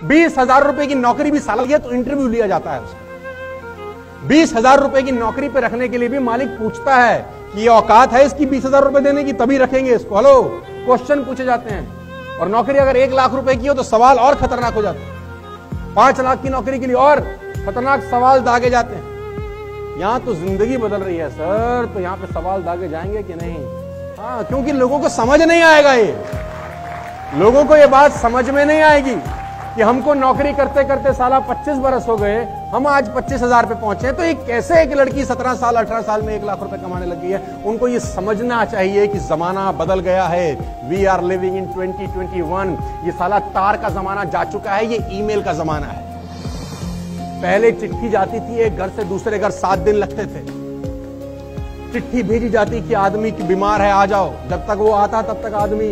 20,000 रुपए की नौकरी भी साला लिया तो इंटरव्यू लिया जाता है उसका। 20,000 रुपए की नौकरी पे रखने के लिए भी मालिक पूछता है कि ये औकात है इसकी 20,000 रुपए देने की, तभी रखेंगे इसको। हेलो, क्वेश्चन पूछे जाते हैं। और नौकरी अगर 1 लाख रुपए की हो तो सवाल और खतरनाक हो जाते हैं। 5 लाख की नौकरी के लिए और खतरनाक सवाल दागे जाते हैं। यहां तो जिंदगी बदल रही है सर, तो यहां पे सवाल दागे जाएंगे कि नहीं? हाँ, क्योंकि लोगों को समझ नहीं आएगा। ये लोगों को ये बात समझ में नहीं आएगी कि हमको नौकरी करते करते साला 25 बरस हो गए, हम आज 25,000 पे पहुंचे। तो ये कैसे एक लड़की 17 साल 18 साल में 1 लाख रुपए कमाने लगी है? उनको ये समझना चाहिए कि जमाना बदल गया है। We are living in 2021। ये साला तार का जमाना जा चुका है, ये ईमेल का जमाना है। पहले चिट्ठी जाती थी एक घर से दूसरे घर, 7 दिन लगते थे। चिट्ठी भेजी जाती कि आदमी की बीमार है, आ जाओ। जब तक वो आता तब तक आदमी,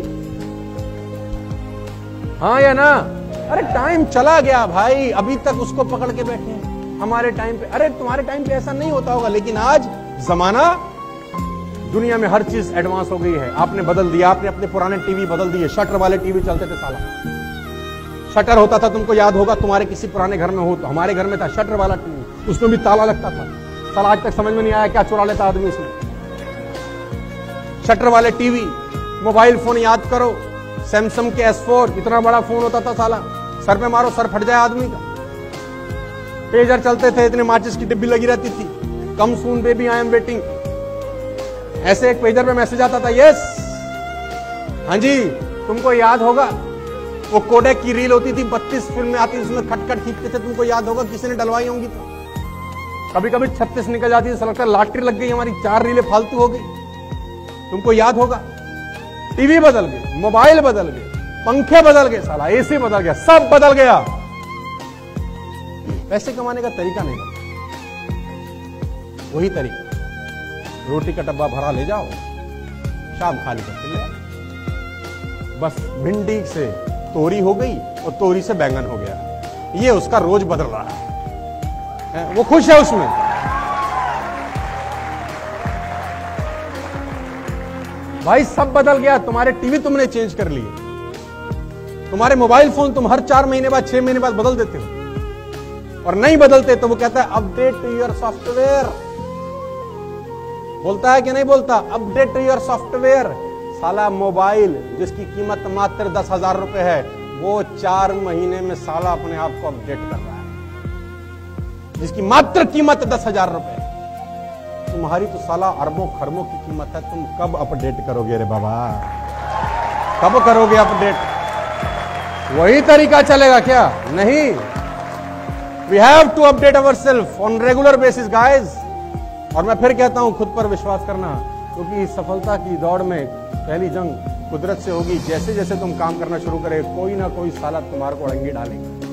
हाँ या ना? अरे टाइम चला गया भाई, अभी तक उसको पकड़ के बैठे हैं। हमारे टाइम पे, अरे तुम्हारे टाइम पे ऐसा नहीं होता होगा, लेकिन आज जमाना, दुनिया में हर चीज एडवांस हो गई है। आपने बदल दिया, आपने अपने पुराने टीवी बदल दिए। शटर वाले टीवी चलते थे साला, शटर होता था, तुमको याद होगा, तुम्हारे किसी पुराने घर में हो तो। हमारे घर में था शटर वाला टीवी, उसमें भी ताला लगता था। साला आज तक समझ में नहीं आया क्या चुरा लेता आदमी उसमें। शटर वाले टीवी, मोबाइल फोन याद करो, सैमसंग के S4, इतना बड़ा फोन होता था साला, सर पे मारो सर फट जाए आदमी का। पेजर चलते थे, इतने माचिस की डिब्बी लगी रहती थी, come soon baby I am waiting. ऐसे एक पेजर पे मैसेज आता था, यस हाँ जी। तुमको याद होगा वो कोडेक की रील होती थी, 32 फिल्में आती थी, उसमें खटखट खींचते थे। तुमको याद होगा, किसी ने डलवाई होंगी तो। कभी कभी 36 निकल जाती थी, लगता लॉटरी लग गई हमारी, 4 रीलें फालतू हो गई। तुमको याद होगा। टीवी बदल गए, मोबाइल बदल गए, पंखे बदल गए, साला एसी बदल गया, सब बदल गया। पैसे कमाने का तरीका नहीं बदला, वही तरीका, रोटी का डब्बा भरा ले जाओ, शाम खाली करके ले आओ। बस भिंडी से तोरी हो गई और तोरी से बैंगन हो गया, ये उसका रोज बदल रहा है। वो खुश है उसमें। भाई सब बदल गया। तुम्हारे टीवी तुमने चेंज कर लिए, तुम्हारे मोबाइल फोन तुम हर 4 महीने बाद 6 महीने बाद बदल देते हो, और नहीं बदलते तो वो कहता है अपडेट योर सॉफ्टवेयर। बोलता है कि नहीं बोलता? Update your software. साला मोबाइल जिसकी कीमत मात्र 10,000 रुपए है, वो 4 महीने में साला अपने आप को अपडेट कर रहा है, जिसकी मात्र कीमत 10,000 रुपए। तुम्हारी तो साला अरबों खरबों की कीमत है। तुम कब अपडेट करोगे रे बाबा? कब करोगे अपडेट? वही तरीका चलेगा क्या? नहीं। We have to update ourselves on regular basis guys. और मैं फिर कहता हूं, खुद पर विश्वास करना, क्योंकि सफलता की दौड़ में पहली जंग कुदरत से होगी। जैसे जैसे तुम काम करना शुरू करे, कोई ना कोई साला तुम्हारे को अड़ंगी डालेगा।